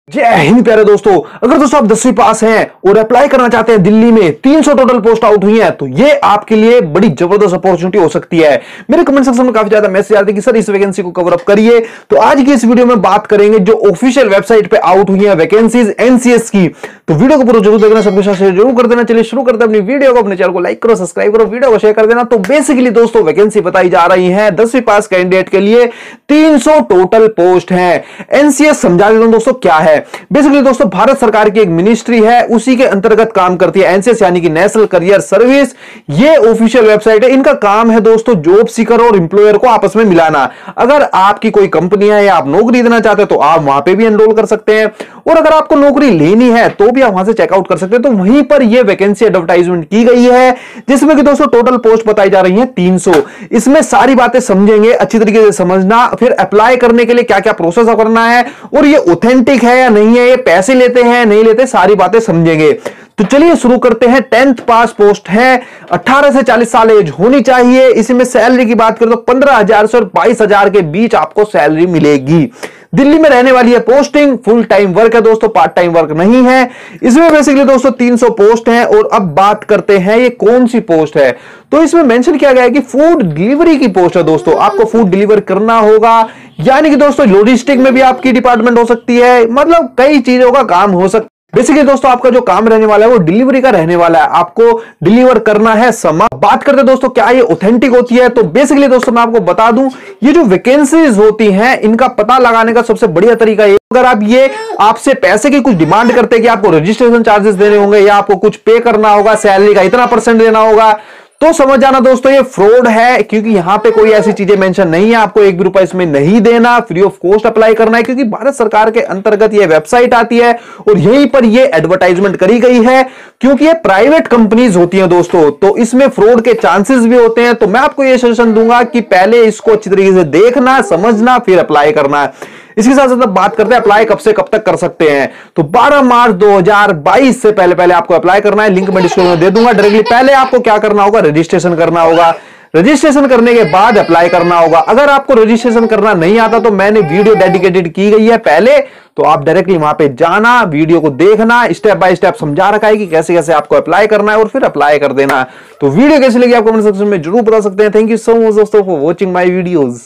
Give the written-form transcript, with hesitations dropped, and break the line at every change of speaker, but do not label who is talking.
जय हिंद प्यारे दोस्तों। अगर दोस्तों आप 10वीं पास हैं और अप्लाई करना चाहते हैं, दिल्ली में 300 टोटल पोस्ट आउट हुई हैं, तो ये आपके लिए बड़ी जबरदस्त अपॉर्चुनिटी हो सकती है। मेरे कमेंट सेक्शन में काफी ज्यादा मैसेज आते हैं कि सर इस वैकेंसी को कवर अप करिए। तो आज की इस वीडियो में बात करेंगे जो ऑफिशियल वेबसाइट पे आउट हुई है वैकेंसीज एनसीएस की। तो वीडियो को पूरा जरूर देखना, सबके साथ शेयर जरूर कर देना। चलिए शुरू करते हैं अपनी वीडियो को। अपने चैनल को लाइक करो, सब्सक्राइब करो, वीडियो को शेयर कर देना। तो बेसिकली दोस्तों वैकेंसी बताई जा रही है 10वीं पास कैंडिडेट के लिए 300 टोटल पोस्ट है। एनसीएस समझा देता हूं दोस्तों क्या है। बेसिकली दोस्तों भारत सरकार की एक मिनिस्ट्री है, उसी के अंतर्गत काम करती है एनसीएस यानी कि नेशनल करियर सर्विस। ये ऑफिशियल वेबसाइट है। इनका काम है दोस्तों जॉब सीकर और एम्प्लॉयर को आपस में मिलाना। अगर आपकी कोई कंपनी है या आप नौकरी देना चाहते हैं तो आप वहां पे भी एनरोल कर सकते हैं, और अगर आपको नौकरी लेनी है तो भी आप वहां से चेकआउट कर सकते हैं। तो वहीं पर यह वैकेंसी एडवर्टाइजमेंट की गई है, जिसमें कि दोस्तों टोटल पोस्ट बताई जा रही है 300। इसमें सारी बातें समझेंगे, अच्छी तरीके से समझना, फिर अप्लाई करने के लिए क्या क्या प्रोसेस करना है, और ये ऑथेंटिक है या नहीं है, ये पैसे लेते हैं नहीं लेते, सारी बातें समझेंगे। तो चलिए शुरू करते हैं। 10th पास पोस्ट है, 18 से 40 साल एज होनी चाहिए। इसमें सैलरी की बात करें तो 15,000 से और 22,000 के बीच आपको सैलरी मिलेगी। दिल्ली में रहने वाली है पोस्टिंग, फुल टाइम वर्क है दोस्तों, पार्ट टाइम वर्क नहीं है। इसमें बेसिकली दोस्तों 300 पोस्ट हैं। और अब बात करते हैं ये कौन सी पोस्ट है। तो इसमें मेंशन किया गया है कि फूड डिलीवरी की पोस्ट है दोस्तों। आपको फूड डिलीवर करना होगा, यानी कि दोस्तों लॉजिस्टिक में भी आपकी डिपार्टमेंट हो सकती है, मतलब कई चीजों का काम हो सकता है। बेसिकली दोस्तों आपका जो काम रहने वाला है वो डिलीवरी का रहने वाला है, आपको डिलीवर करना है सामान। बात करते हैं दोस्तों क्या ये ऑथेंटिक होती है। तो बेसिकली दोस्तों मैं आपको बता दूं, ये जो वैकेंसीज होती हैं इनका पता लगाने का सबसे बढ़िया तरीका ये, अगर आप ये आपसे पैसे की कुछ डिमांड करते हैं कि आपको रजिस्ट्रेशन चार्जेस देने होंगे या आपको कुछ पे करना होगा, सैलरी का इतना % देना होगा, तो समझ जाना दोस्तों ये फ्रॉड है। क्योंकि यहां पे कोई ऐसी चीजें मेंशन नहीं है, आपको 1 भी रुपया इसमें नहीं देना, फ्री ऑफ कॉस्ट अप्लाई करना है। क्योंकि भारत सरकार के अंतर्गत ये वेबसाइट आती है और यहीं पर ये एडवर्टाइजमेंट करी गई है। क्योंकि ये प्राइवेट कंपनीज होती हैं दोस्तों, तो इसमें फ्रॉड के चांसेस भी होते हैं। तो मैं आपको ये सजेशन दूंगा कि पहले इसको अच्छी तरीके से देखना, समझना, फिर अप्लाई करना है। इसके साथ साथ बात करते हैं अप्लाई कब से कब तक कर सकते हैं। तो 12 मार्च 2022 से पहले आपको अप्लाई करना है। लिंक मैं डिस्क्रिप्शन में दे दूंगा डायरेक्टली। पहले आपको क्या करना होगा, रजिस्ट्रेशन करना होगा। रजिस्ट्रेशन करने के बाद अप्लाई करना होगा। अगर आपको रजिस्ट्रेशन करना नहीं आता तो मैंने वीडियो डेडिकेटेड की गई है पहले, तो आप डायरेक्टली वहां पे जाना, वीडियो को देखना, स्टेप बाय स्टेप समझा रखा है कि कैसे कैसे आपको अप्लाई करना है और फिर अप्लाई कर देना। तो वीडियो कैसी लगी आप कमेंट सेक्शन में जरूर बता सकते हैं। थैंक यू सो मच दोस्तों फॉर वॉचिंग माय वीडियोस।